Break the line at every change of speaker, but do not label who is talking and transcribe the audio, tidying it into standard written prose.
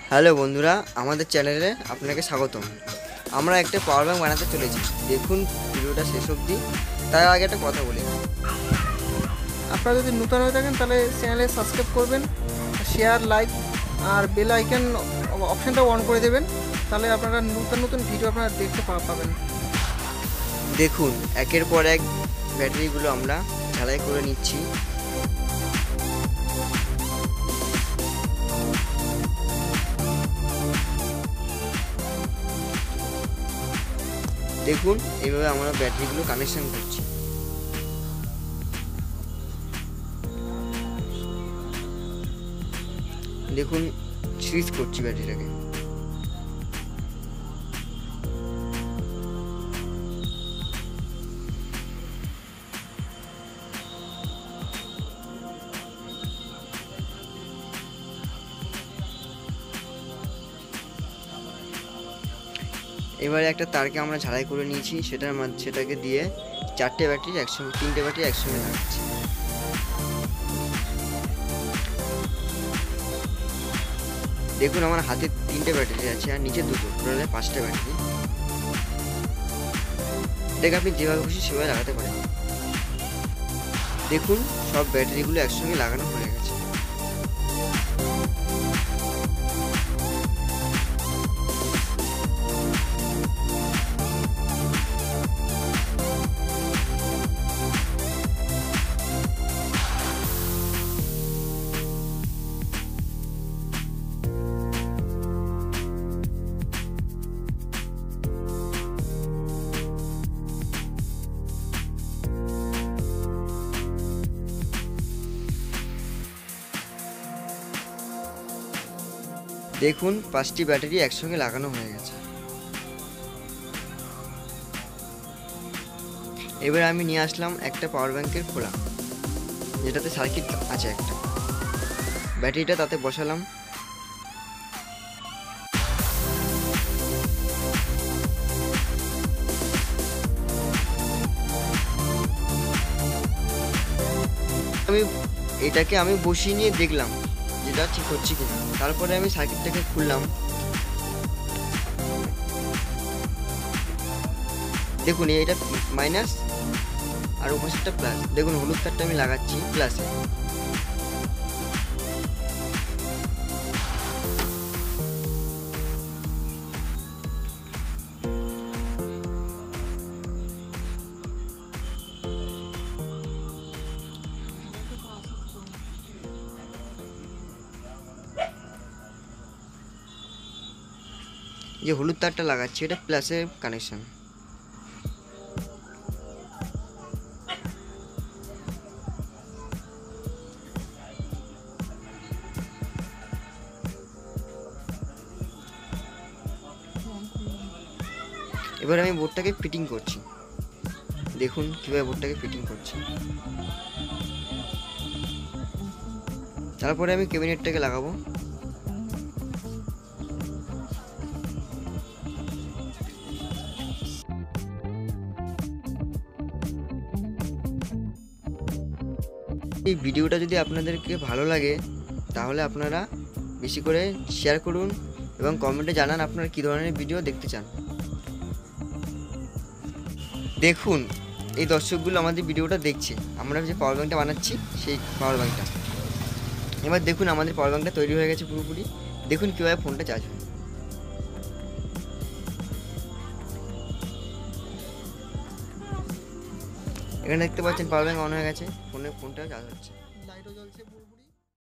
Hello বন্ধুরা, আমাদের চ্যানেলে আপনাকে স্বাগতম। আমরা একটা পাওয়ার ব্যাংক বানাতে চলেছি। দেখুন ভিডিওটা শেষ অবধি। তার আগে একটা কথা বলি,
আপনারা যদি নতুন হয়ে থাকেন তাহলে চ্যানেলে সাবস্ক্রাইব করবেন, শেয়ার, লাইক আর বেল আইকন অপশানটা অন করে দেবেন। তাহলে আপনারা নতুন নতুন ভিডিও আপনারা দেখতে পাবেন।
দেখুন একের পর এক ব্যাটারিগুলো আমরা ঝালাই করে নিচ্ছি। দেখুন এইভাবে আমরা ব্যাটারিগুলো কানেকশন করছি। দেখুন সুইচ করছি ব্যাটারিটাকে। এবারে একটা তারকে আমরা ঝালাই করে নিয়েছি, সেটাকে দিয়ে তিনটে ব্যাটারি একসঙ্গে লাগাচ্ছি। দেখুন আমার হাতে 3টে ব্যাটারি আছে আর নিচে 2টো, টোটালে 5টে ব্যাটারি। এটাকে আপনি যেভাবে খুশি সেভাবে লাগাতে পারেন। দেখুন সব ব্যাটারিগুলো একসঙ্গে লাগানো হয়ে গেছে। দেখুন 5টি ব্যাটারি একসঙ্গে লাগানো হয়ে গেছে। এবার আমি নিয়ে আসলাম একটা পাওয়ার ব্যাংকের খোলা, যেটাতে সার্কিট আছে একটা। ব্যাটারিটা তাতে বসালাম। এটাকে আমি বসিয়ে নিয়ে দেখলাম যেটা ঠিক হচ্ছে কিনা। তারপরে আমি সার্কিটটাকে খুললাম। দেখুন এটা মাইনাস আর অপোজিটটা প্লাস। দেখুন হলুদ তারটা আমি লাগাচ্ছি প্লাসে। যে হলুদ তারটা লাগাচ্ছি এটা প্লাসে কানেকশন। এবার আমি বোর্ডটাকে ফিটিং করছি। দেখুন কিভাবে বোর্ডটাকে ফিটিং করছি। তারপরে আমি ক্যাবিনেটটাকে লাগাবো। এই ভিডিওটা যদি আপনাদেরকে ভালো লাগে তাহলে আপনারা বেশি করে শেয়ার করুন এবং কমেন্টে জানান আপনারা কী ধরনের ভিডিও দেখতে চান। দেখুন এই দর্শকগুলো আমাদের ভিডিওটা দেখছে, আমরা যে পাওয়ার ব্যাংকটা বানাচ্ছি সেই পাওয়ার ব্যাংকটা। এবার দেখুন আমাদের পাওয়ার ব্যাংকটা তৈরি হয়ে গেছে পুরোপুরি। দেখুন কীভাবে ফোনটা চার্জ হয়। এখানে দেখতে পাচ্ছেন পাওয়ার ব্যাংক অন হয়ে গেছে, ফোনটা চার্জ হচ্ছে।
লাইটও জ্বলছে।